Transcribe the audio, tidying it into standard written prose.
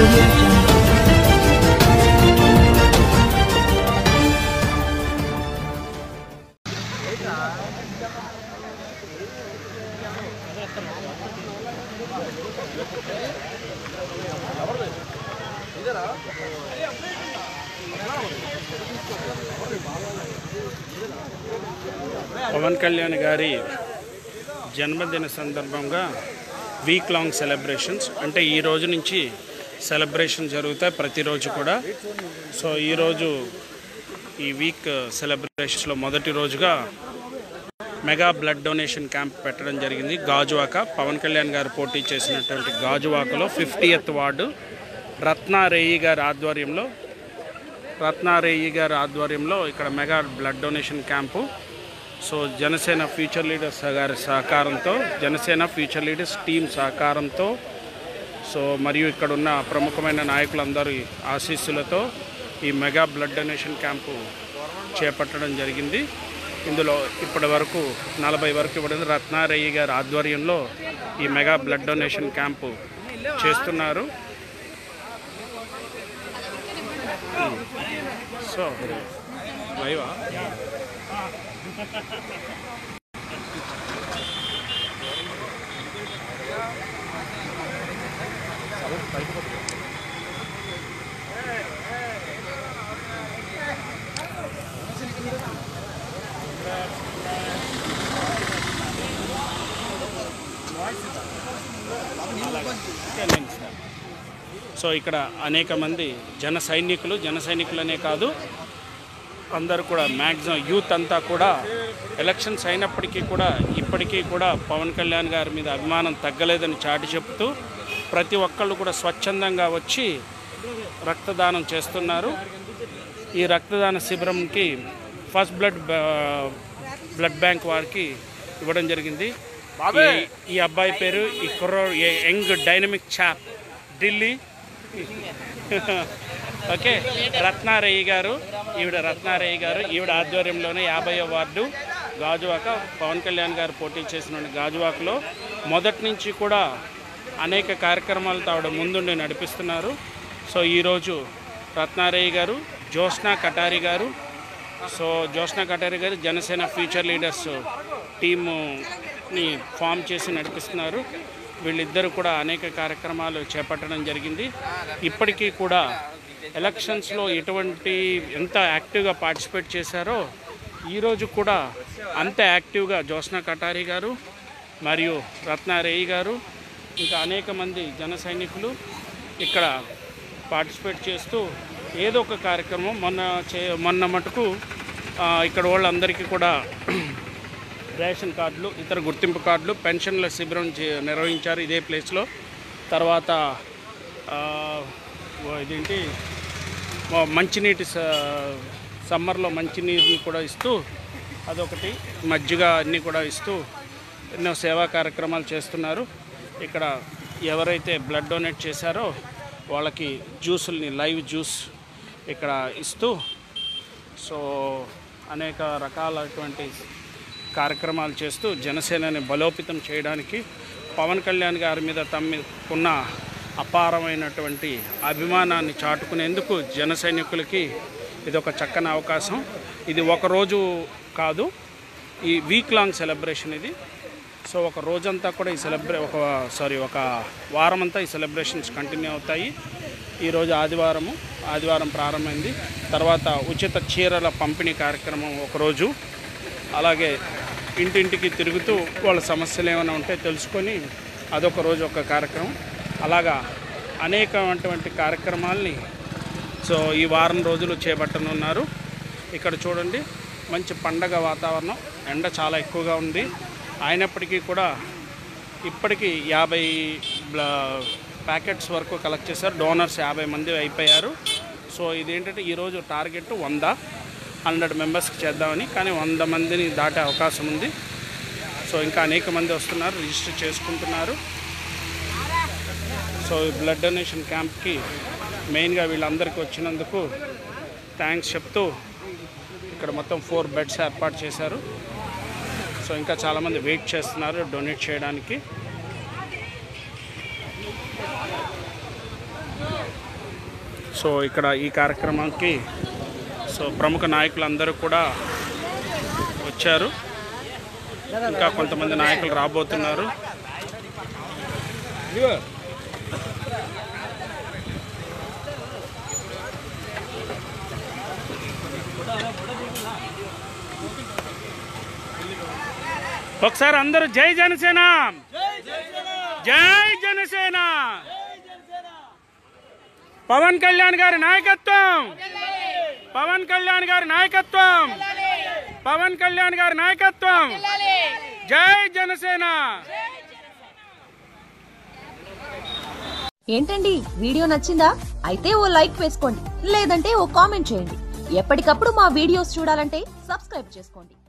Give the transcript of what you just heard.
Audio Jungle. Pawan Kalyan గారి జన్మదిన సందర్భంగా వీక్ లాంగ్ సెలబ్రేషన్స్ అంటే ఈ రోజు నుంచి సెలబ్రేషన్ జరుగుతాయి ప్రతిరోజు కూడా. సో ఈరోజు ఈ వీక్ సెలబ్రేషన్స్లో మొదటి రోజుగా మెగా బ్లడ్ డొనేషన్ క్యాంప్ పెట్టడం జరిగింది. గాజువాక పవన్ కళ్యాణ్ గారు పోటీ చేసినటువంటి గాజువాకలో 50th వార్డు రత్నారేయి ఆధ్వర్యంలో ఇక్కడ mega blood donation camp. So Janasena future leaders గారి సహకారంతో, జనసేన ఫ్యూచర్ లీడర్స్ టీం సహకారంతో, సో మరియు ఇక్కడ ఉన్న ప్రముఖమైన నాయకులందరి ఆశీస్సులతో ఈ మెగా బ్లడ్ డొనేషన్ క్యాంపు చేపట్టడం జరిగింది. ఇందులో ఇప్పటి వరకు 40 వరకు ఇవ్వడం రత్నారేయి గారి ఆధ్వర్యంలో ఈ మెగా బ్లడ్ డొనేషన్ క్యాంపు చేస్తున్నారు. సో లైవా సో ఇక్కడ అనేక మంది జన సైనికులనే కాదు, అందరూ కూడా మ్యాక్సిమం యూత్ అంతా కూడా ఎలక్షన్స్ అయినప్పటికీ కూడా ఇప్పటికీ కూడా పవన్ కళ్యాణ్ గారి మీద అభిమానం తగ్గలేదని చాటి చెప్తూ ప్రతి ఒక్కళ్ళు కూడా స్వచ్ఛందంగా వచ్చి రక్తదానం చేస్తున్నారు. ఈ రక్తదాన శిబిరంకి ఫస్ట్ బ్లడ్ బ్యాంక్ వారికి ఇవ్వడం జరిగింది. ఈ అబ్బాయి పేరు ఈ young dynamic chap Delhi okay Ratnareyi గారు. ఈవిడ ఆధ్వర్యంలోనే 50వ వార్డు గాజువాక పవన్ కళ్యాణ్ గారు పోటీ చేసిన గాజువాకలో మొదటి నుంచి కూడా అనేక కార్యక్రమాలతో ఆవిడ ముందుండి నడిపిస్తున్నారు. సో ఈరోజు రత్నారేయి గారు, జ్యోత్స్నా కటారి గారు జనసేన ఫ్యూచర్ లీడర్స్ టీముని ఫామ్ చేసి నడిపిస్తున్నారు. వీళ్ళిద్దరూ కూడా అనేక కార్యక్రమాలు చేపట్టడం జరిగింది. ఇప్పటికీ కూడా ఎలక్షన్స్లో ఎంత యాక్టివ్గా పార్టిసిపేట్ చేశారో ఈరోజు కూడా అంత యాక్టివ్గా జ్యోత్స్నా కటారి గారు మరియు రత్నారేయి గారు ఇంకా అనేక మంది జన సైనికులు ఇక్కడ పార్టిసిపేట్ చేస్తూ ఏదో ఒక కార్యక్రమం మొన్న మటుకు ఇక్కడ వాళ్ళందరికీ కూడా రేషన్ కార్డులు, ఇతర గుర్తింపు కార్డులు, పెన్షన్ల శిబిరం నిర్వహించారు ఇదే ప్లేస్లో. తర్వాత ఇదేంటి మంచినీటి సమ్మర్లో మంచినీరుని కూడా ఇస్తూ అదొకటి మజ్జిగ అన్నీ కూడా ఇస్తూ ఎన్నో సేవా కార్యక్రమాలు చేస్తున్నారు. ఇక్కడ ఎవరైతే బ్లడ్ డొనేట్ చేశారో వాళ్ళకి జ్యూసుల్ని లైవ్ జ్యూస్ ఇక్కడ ఇస్తూ సో అనేక రకాలైనటువంటి కార్యక్రమాలు చేస్తూ జనసేనని బలోపేతం చేయడానికి పవన్ కళ్యాణ్ గారి మీద తమకున్న అపారమైనటువంటి అభిమానాన్ని చాటుకునేందుకు జన సైనికులకి ఇది ఒక చక్కని అవకాశం. ఇది ఒకరోజు కాదు, ఈ వీక్ లాంగ్ సెలబ్రేషన్ ఇది. సో ఒక రోజంతా కూడా ఒక వారం అంతా ఈ సెలబ్రేషన్స్ కంటిన్యూ అవుతాయి. ఈరోజు ఆదివారం ప్రారంభమైంది. తర్వాత ఉచిత చీరల పంపిణీ కార్యక్రమం ఒకరోజు, అలాగే ఇంటింటికి తిరుగుతూ వాళ్ళ సమస్యలు ఏమైనా ఉంటే తెలుసుకొని అదొక రోజు ఒక కార్యక్రమం. అలాగా అనేకమైనటువంటి కార్యక్రమాల్ని సో ఈ వారం రోజులు చేపట్టనున్నారు. ఇక్కడ చూడండి మంచి పండగ వాతావరణం, ఎండ చాలా ఎక్కువగా ఉంది. అయినప్పటికీ కూడా ఇప్పటికీ 50 ప్యాకెట్స్ వరకు కలెక్ట్ చేశారు. డోనర్స్ 50 మంది అయిపోయారు. సో ఇదేంటంటే ఈరోజు టార్గెట్ 100 మెంబర్స్కి చేద్దామని, కానీ 100 మందిని దాటే అవకాశం ఉంది. సో ఇంకా అనేక మంది వస్తున్నారు, రిజిస్టర్ చేసుకుంటున్నారు. సో ఈ బ్లడ్ డొనేషన్ క్యాంప్కి మెయిన్గా వీళ్ళందరికీ వచ్చినందుకు థ్యాంక్స్ చెప్తూ ఇక్కడ మొత్తం 4 బెడ్స్ ఏర్పాటు చేశారు. సో ఇంకా చాలామంది వెయిట్ చేస్తున్నారు డొనేట్ చేయడానికి. సో ఇక్కడ ఈ కార్యక్రమానికి ప్రముఖ నాయకులందరూ కూడా వచ్చారు. ఇంకా కొంతమంది నాయకులు రాబోతున్నారు. ఒకసారి అందరూ జై జనసేన, జై జనసేన, పవన్ కళ్యాణ్ గారి నాయకత్వం, పవన్ కళ్యాణ్ గారి నాయకత్వం, పవన్ కళ్యాణ్ గారి నాయకత్వం, జై జనసేన. ఏంటండి వీడియో నచ్చిందా? అయితే ఓ లైక్ వేసుకోండి, లేదంటే ఓ కామెంట్ చేయండి. ఎప్పటికప్పుడు మా వీడియోస్ చూడాలంటే సబ్స్క్రైబ్ చేసుకోండి.